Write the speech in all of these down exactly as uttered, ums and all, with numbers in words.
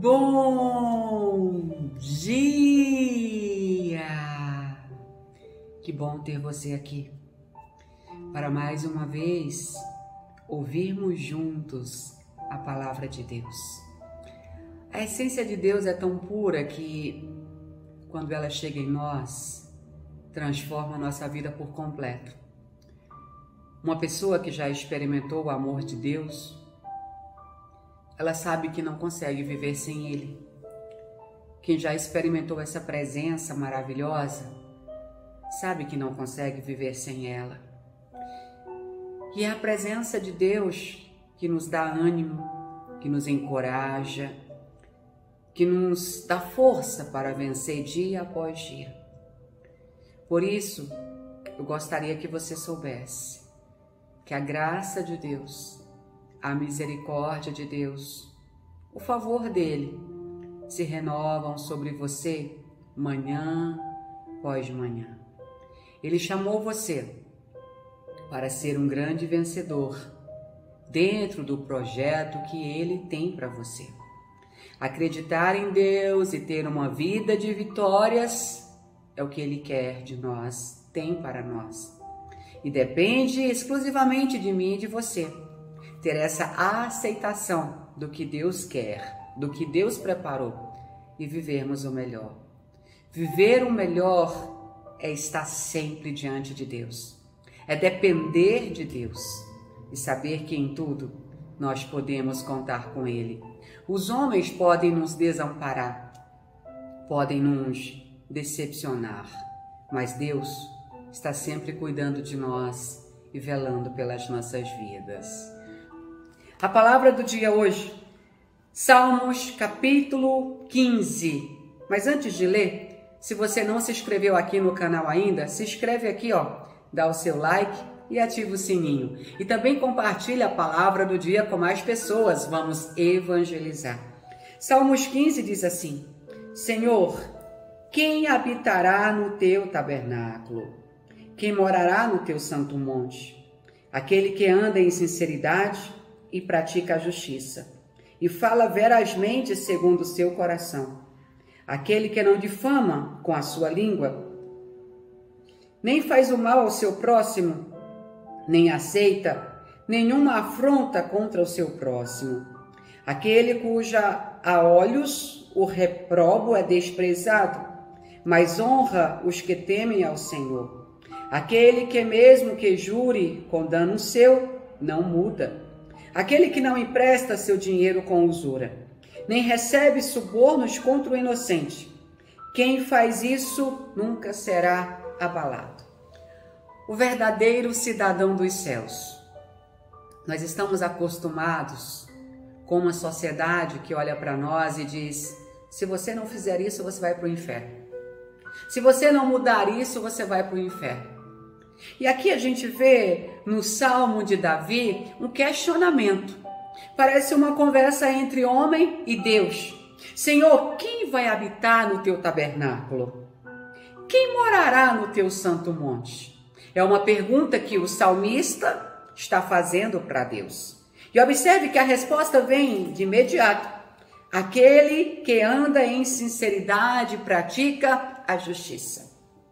Bom dia! Que bom ter você aqui para mais uma vez ouvirmos juntos a palavra de Deus. A essência de Deus é tão pura que, quando ela chega em nós, transforma a nossa vida por completo. Uma pessoa que já experimentou o amor de Deus, ela sabe que não consegue viver sem Ele. Quem já experimentou essa presença maravilhosa, sabe que não consegue viver sem ela. E é a presença de Deus que nos dá ânimo, que nos encoraja, que nos dá força para vencer dia após dia. Por isso, eu gostaria que você soubesse que a graça de Deus, a misericórdia de Deus, o favor dele se renovam sobre você manhã após manhã. Ele chamou você para ser um grande vencedor dentro do projeto que ele tem para você. Acreditar em Deus e ter uma vida de vitórias é o que ele quer de nós, tem para nós. E depende exclusivamente de mim e de você ter essa aceitação do que Deus quer, do que Deus preparou e vivermos o melhor. Viver o melhor é estar sempre diante de Deus, é depender de Deus e saber que em tudo nós podemos contar com Ele. Os homens podem nos desamparar, podem nos decepcionar, mas Deus está sempre cuidando de nós e velando pelas nossas vidas. A palavra do dia hoje, Salmos capítulo quinze. Mas antes de ler, se você não se inscreveu aqui no canal ainda, se inscreve aqui, ó, dá o seu like e ativa o sininho. E também compartilha a palavra do dia com mais pessoas, vamos evangelizar. Salmos quinze diz assim: Senhor, quem habitará no teu tabernáculo? Quem morará no teu santo monte? Aquele que anda em sinceridade e pratica a justiça, e fala verazmente segundo o seu coração. Aquele que não difama com a sua língua, nem faz o mal ao seu próximo, nem aceita nenhuma afronta contra o seu próximo. Aquele cuja a olhos o reprobo é desprezado, mas honra os que temem ao Senhor. Aquele que mesmo que jure com dano seu, não muda. Aquele que não empresta seu dinheiro com usura, nem recebe subornos contra o inocente. Quem faz isso nunca será abalado. O verdadeiro cidadão dos céus. Nós estamos acostumados com uma sociedade que olha para nós e diz: se você não fizer isso, você vai para o inferno. Se você não mudar isso, você vai para o inferno. E aqui a gente vê no Salmo de Davi um questionamento. Parece uma conversa entre homem e Deus. Senhor, quem vai habitar no teu tabernáculo? Quem morará no teu santo monte? É uma pergunta que o salmista está fazendo para Deus. E observe que a resposta vem de imediato. Aquele que anda em sinceridade e pratica a justiça.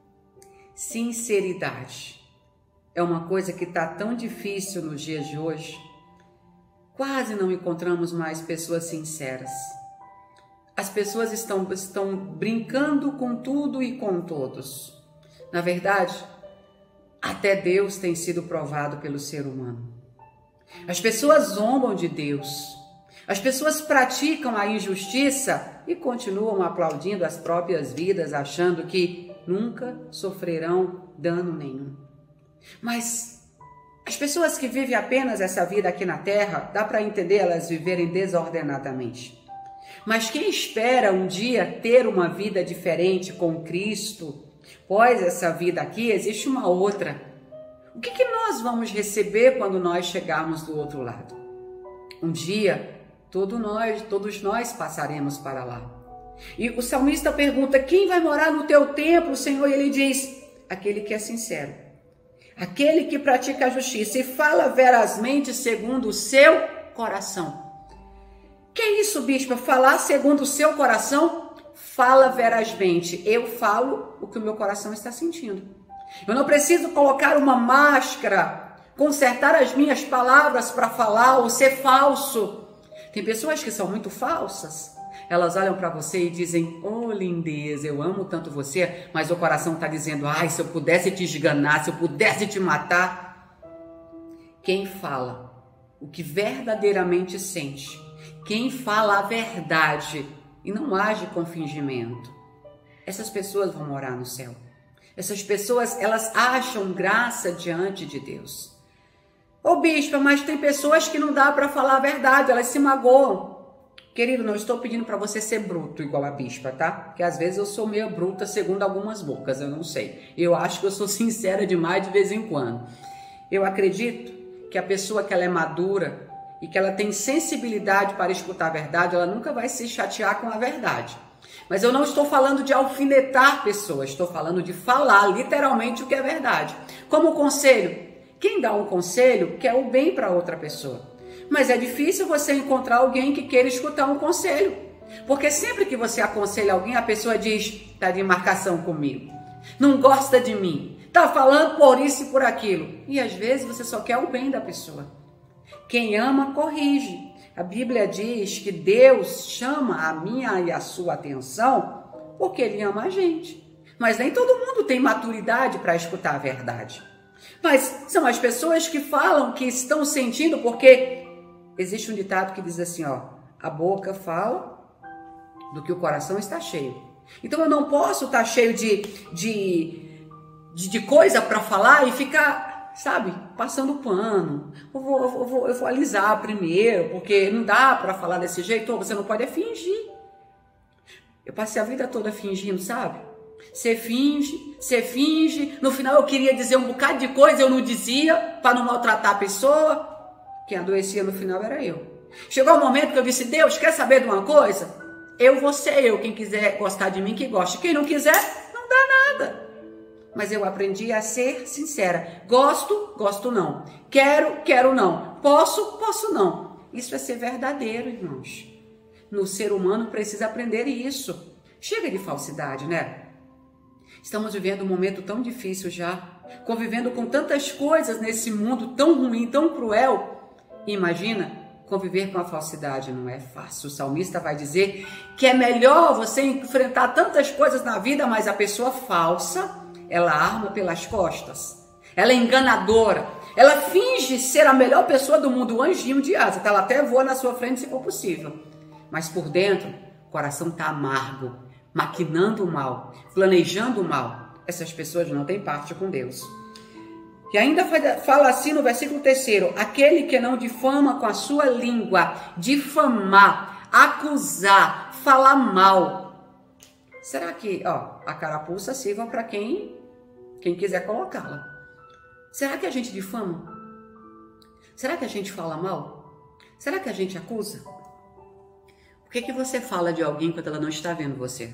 Sinceridade é uma coisa que está tão difícil nos dias de hoje. Quase não encontramos mais pessoas sinceras. As pessoas estão, estão brincando com tudo e com todos. Na verdade, até Deus tem sido provado pelo ser humano. As pessoas zombam de Deus. As pessoas praticam a injustiça e continuam aplaudindo as próprias vidas, achando que nunca sofrerão dano nenhum. Mas as pessoas que vivem apenas essa vida aqui na terra, dá para entender elas viverem desordenadamente. Mas quem espera um dia ter uma vida diferente com Cristo, após essa vida aqui, existe uma outra. O que, que nós vamos receber quando nós chegarmos do outro lado? Um dia, todo nós, todos nós passaremos para lá. E o salmista pergunta: quem vai morar no teu templo, Senhor? E ele diz: aquele que é sincero, aquele que pratica a justiça e fala verazmente segundo o seu coração. Que é isso, bispa? Falar segundo o seu coração? Fala verazmente. Eu falo o que o meu coração está sentindo. Eu não preciso colocar uma máscara, consertar as minhas palavras para falar ou ser falso. Tem pessoas que são muito falsas. Elas olham para você e dizem: oh, lindeza, eu amo tanto você, mas o coração está dizendo: ai, se eu pudesse te esganar, se eu pudesse te matar. Quem fala o que verdadeiramente sente, quem fala a verdade e não age com fingimento, essas pessoas vão morar no céu. Essas pessoas, elas acham graça diante de Deus. Ô bispa, mas tem pessoas que não dá para falar a verdade, elas se magoam. Querido, não estou pedindo para você ser bruto igual a bispa, tá? Porque às vezes eu sou meio bruta segundo algumas bocas, eu não sei. Eu acho que eu sou sincera demais de vez em quando. Eu acredito que a pessoa que ela é madura e que ela tem sensibilidade para escutar a verdade, ela nunca vai se chatear com a verdade. Mas eu não estou falando de alfinetar pessoas, estou falando de falar literalmente o que é verdade. Como conselho, quem dá um conselho quer o bem para outra pessoa. Mas é difícil você encontrar alguém que queira escutar um conselho. Porque sempre que você aconselha alguém, a pessoa diz: tá de marcação comigo, não gosta de mim, tá falando por isso e por aquilo. E às vezes você só quer o bem da pessoa. Quem ama, corrige. A Bíblia diz que Deus chama a minha e a sua atenção porque Ele ama a gente. Mas nem todo mundo tem maturidade para escutar a verdade. Mas são as pessoas que falam que estão sentindo, porque existe um ditado que diz assim, ó: a boca fala do que o coração está cheio. Então eu não posso estar cheio de, de, de, de coisa para falar e ficar, sabe, passando pano. Eu vou, eu, vou, eu vou alisar primeiro, porque não dá para falar desse jeito. Você não pode é fingir. Eu passei a vida toda fingindo, sabe? Você finge, você finge. No final eu queria dizer um bocado de coisa, eu não dizia, para não maltratar a pessoa. Quem adoecia no final era eu. Chegou o momento que eu disse: Deus, quer saber de uma coisa? Eu vou ser eu. Quem quiser gostar de mim, que goste. Quem não quiser, não dá nada. Mas eu aprendi a ser sincera. Gosto, gosto não. Quero, quero não. Posso, posso não. Isso é ser verdadeiro, irmãos. No ser humano precisa aprender isso. Chega de falsidade, né? Estamos vivendo um momento tão difícil já, convivendo com tantas coisas nesse mundo tão ruim, tão cruel. Imagina, conviver com a falsidade não é fácil. O salmista vai dizer que é melhor você enfrentar tantas coisas na vida, mas a pessoa falsa, ela arma pelas costas, ela é enganadora, ela finge ser a melhor pessoa do mundo, o anjinho de asa, ela até voa na sua frente se for possível, mas por dentro o coração está amargo, maquinando o mal, planejando o mal. Essas pessoas não têm parte com Deus. E ainda fala assim no versículo terceiro: aquele que não difama com a sua língua, difamar, acusar, falar mal. Será que, ó, a carapuça sirva para quem, quem quiser colocá-la? Será que a gente difama? Será que a gente fala mal? Será que a gente acusa? O que que você fala de alguém quando ela não está vendo você?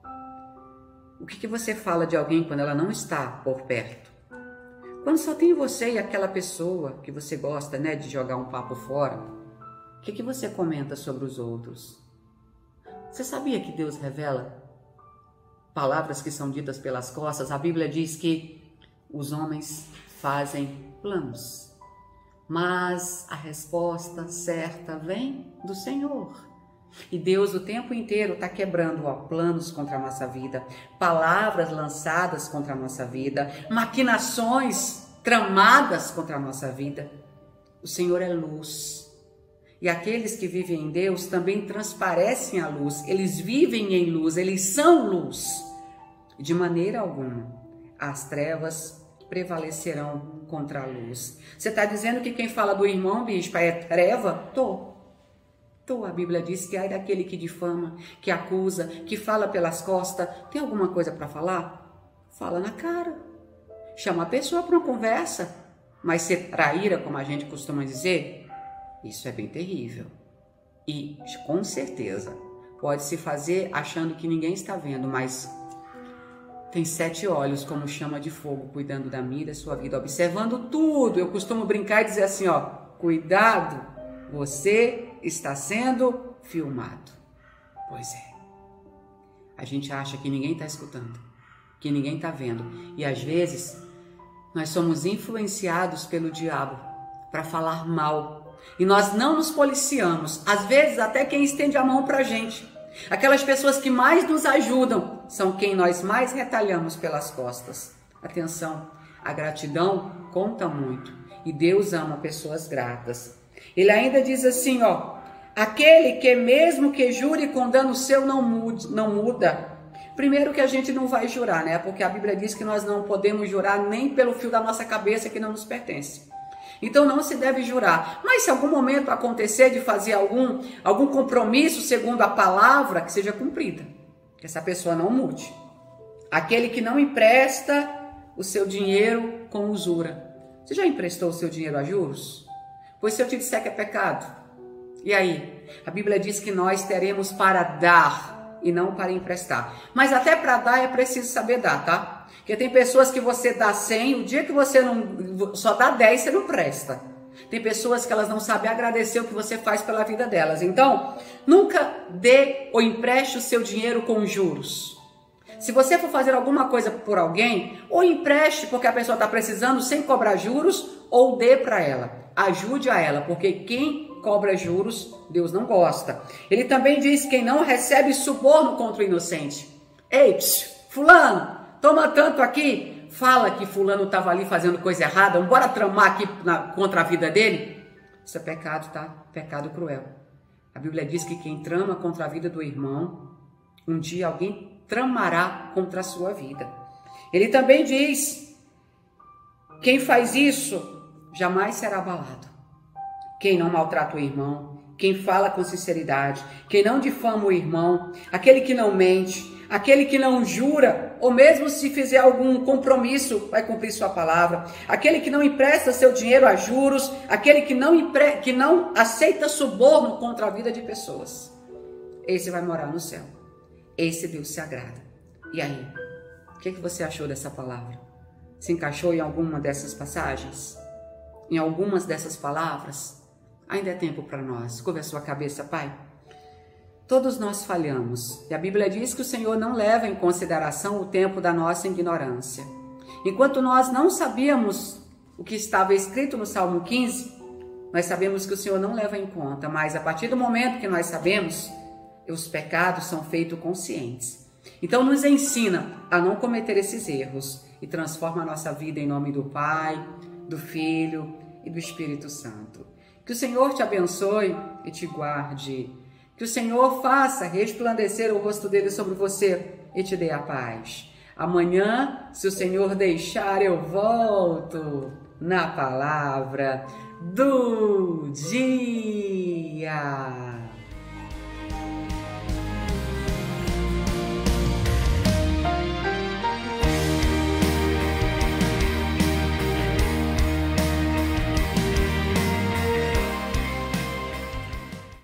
O que que você fala de alguém quando ela não está por perto? Quando só tem você e aquela pessoa que você gosta, né, de jogar um papo fora, o que que você comenta sobre os outros? Você sabia que Deus revela palavras que são ditas pelas costas? A Bíblia diz que os homens fazem planos, mas a resposta certa vem do Senhor. E Deus o tempo inteiro está quebrando, ó, planos contra a nossa vida, palavras lançadas contra a nossa vida, maquinações tramadas contra a nossa vida. O Senhor é luz. E aqueles que vivem em Deus também transparecem a luz. Eles vivem em luz, eles são luz. De maneira alguma, as trevas prevalecerão contra a luz. Você está dizendo que quem fala do irmão, bispa, é treva? Tô. Tô. A Bíblia diz que ai daquele que difama, que acusa, que fala pelas costas. Tem alguma coisa para falar? Fala na cara. Chama a pessoa para uma conversa. Mas ser traíra, como a gente costuma dizer, isso é bem terrível. E, com certeza, pode se fazer achando que ninguém está vendo, mas tem sete olhos como chama de fogo, cuidando da minha e da sua vida, observando tudo. Eu costumo brincar e dizer assim, ó, cuidado, você está sendo filmado. Pois é. A gente acha que ninguém está escutando, que ninguém está vendo. E às vezes nós somos influenciados pelo diabo para falar mal. E nós não nos policiamos. Às vezes até quem estende a mão para a gente. Aquelas pessoas que mais nos ajudam são quem nós mais retalhamos pelas costas. Atenção, a gratidão conta muito. E Deus ama pessoas gratas. Ele ainda diz assim, ó. Aquele que mesmo que jure com dano seu não muda, não muda. Primeiro que a gente não vai jurar, né? Porque a Bíblia diz que nós não podemos jurar nem pelo fio da nossa cabeça que não nos pertence. Então não se deve jurar. Mas se algum momento acontecer de fazer algum, algum compromisso segundo a palavra, que seja cumprida. Que essa pessoa não mude. Aquele que não empresta o seu dinheiro com usura. Você já emprestou o seu dinheiro a juros? Pois se eu te disser que é pecado, e aí? A Bíblia diz que nós teremos para dar e não para emprestar. Mas até para dar é preciso saber dar, tá? Porque tem pessoas que você dá cem, o dia que você não só dá dez, você não presta. Tem pessoas que elas não sabem agradecer o que você faz pela vida delas. Então, nunca dê ou empreste o seu dinheiro com juros. Se você for fazer alguma coisa por alguém, ou empreste porque a pessoa está precisando sem cobrar juros, ou dê para ela. Ajude a ela, porque quem cobra juros, Deus não gosta. Ele também diz quem não recebe suborno contra o inocente. Ei, psiu, fulano, toma tanto aqui. Fala que fulano estava ali fazendo coisa errada. Bora tramar aqui na, contra a vida dele. Isso é pecado, tá? Pecado cruel. A Bíblia diz que quem trama contra a vida do irmão, um dia alguém tramará contra a sua vida. Ele também diz, quem faz isso jamais será abalado. Quem não maltrata o irmão, quem fala com sinceridade, quem não difama o irmão, aquele que não mente, aquele que não jura, ou mesmo se fizer algum compromisso, vai cumprir sua palavra, aquele que não empresta seu dinheiro a juros, aquele que não, empre... que não aceita suborno contra a vida de pessoas. Esse vai morar no céu. Esse Deus se agrada. E aí? O que, que você achou dessa palavra? Se encaixou em alguma dessas passagens? Em algumas dessas palavras? Ainda é tempo para nós. Curva a sua cabeça, Pai. Todos nós falhamos. E a Bíblia diz que o Senhor não leva em consideração o tempo da nossa ignorância. Enquanto nós não sabíamos o que estava escrito no Salmo quinze, nós sabemos que o Senhor não leva em conta. Mas a partir do momento que nós sabemos, os pecados são feitos conscientes. Então nos ensina a não cometer esses erros e transforma a nossa vida em nome do Pai, do Filho e do Espírito Santo. Que o Senhor te abençoe e te guarde. Que o Senhor faça resplandecer o rosto dele sobre você e te dê a paz. Amanhã, se o Senhor deixar, eu volto na palavra do dia.